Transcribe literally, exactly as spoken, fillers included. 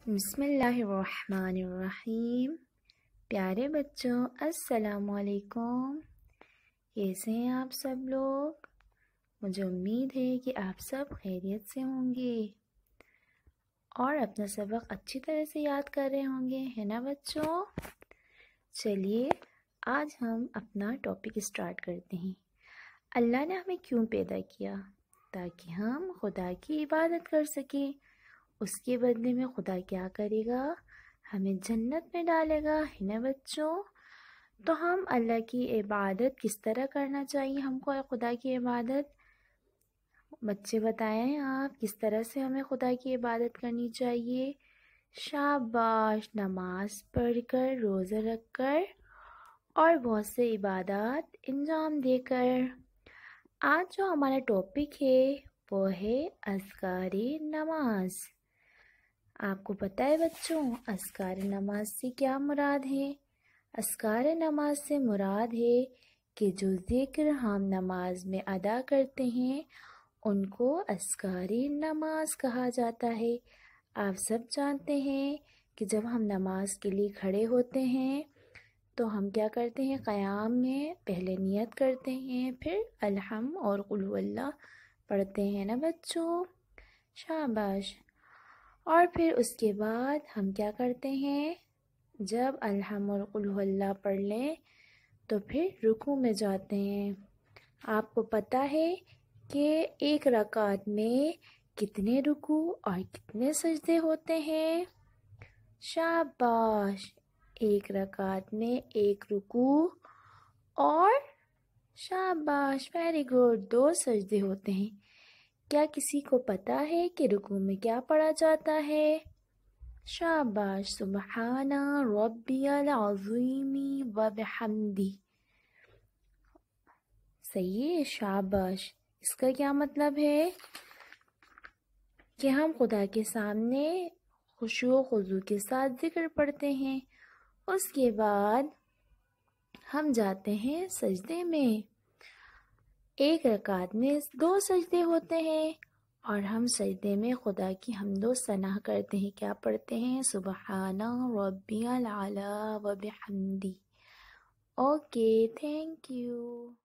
بسم اللہ الرحمن الرحیم۔ پیارے بچوں السلام علیکم، کیسے ہیں آپ سب لوگ؟ مجھے امید ہے کہ آپ سب خیریت سے ہوں گے اور اپنا سبق اچھی طرح سے یاد کر رہے ہوں گے، ہے نا بچوں؟ چلیے آج ہم اپنا ٹاپک اسٹارٹ کرتے ہیں۔ اللہ نے ہمیں کیوں پیدا کیا؟ تاکہ ہم خدا کی عبادت کر سکیں۔ اس کے بدلے میں خدا کیا کرے گا؟ ہمیں جنت میں ڈالے گا، ہے نا بچوں؟ تو ہم اللہ کی عبادت کس طرح کرنا چاہیے ہم کو خدا کی عبادت؟ بچے بتائیں آپ کس طرح سے ہمیں خدا کی عبادت کرنی چاہیے؟ شاباش، نماز پڑھ کر، روزہ رکھ کر اور بہت سے عبادات انجام دے کر۔ آج جو ہمارا ٹاپک ہے وہ ہے اذکار نماز۔ آپ کو پتہ ہے بچوں اذکار نماز سے کیا مراد ہے؟ اذکار نماز سے مراد ہے کہ جو ذکر ہم نماز میں ادا کرتے ہیں ان کو اذکار نماز کہا جاتا ہے۔ آپ سب جانتے ہیں کہ جب ہم نماز کے لیے کھڑے ہوتے ہیں تو ہم کیا کرتے ہیں؟ قیام میں پہلے نیت کرتے ہیں، پھر الحم اور قل هو اللہ پڑھتے ہیں نا بچوں؟ شاباش۔ اور پھر اس کے بعد ہم کیا کرتے ہیں؟ جب الحم اور قل هو اللہ پڑھ لیں تو پھر رکوع میں جاتے ہیں۔ آپ کو پتہ ہے کہ ایک رکعت میں کتنے رکوع اور کتنے سجدے ہوتے ہیں؟ شاباش، ایک رکعت میں ایک رکوع اور شاباش ویری گڈ دو سجدے ہوتے ہیں۔ کیا کسی کو پتہ ہے کہ رکوع میں کیا پڑھا جاتا ہے؟ شاباش، سبحان ربی العظیم و بحمدہ۔ صحیح ہے، شاباش۔ اس کا کیا مطلب ہے؟ کہ ہم خدا کے سامنے خشوع و خضوع کے ساتھ ذکر پڑھتے ہیں، اس کے بعد ہم جاتے ہیں سجدے میں۔ ایک رکعت میں دو سجدے ہوتے ہیں اور ہم سجدے میں خدا کی حمد و ثنا کرتے ہیں۔ کیا پڑھتے ہیں؟ سبحان ربی العلی و بحمدہ۔ Okay, thank you.